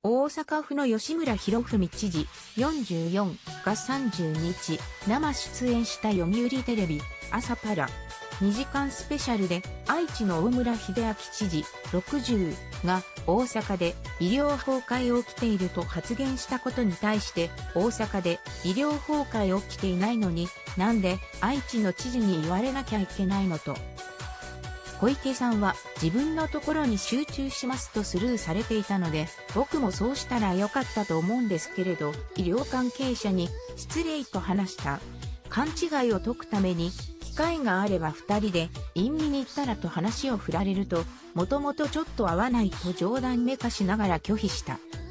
大阪府の吉村洋文知事44が30日生出演した読売テレビ朝パラ2時間スペシャルで愛知の大村秀明知事60が大阪で医療崩壊起きていると発言したことに対して大阪で医療崩壊起きていないのになんで愛知の知事に言われなきゃいけないのと。小池さんは自分のところに集中しますとスルーされていたので僕もそうしたらよかったと思うんですけれど医療関係者に失礼と話した。勘違いを解くために機会があれば2人で陰見に行ったらと話を振られるともともとちょっと合わないと冗談めかしながら拒否した。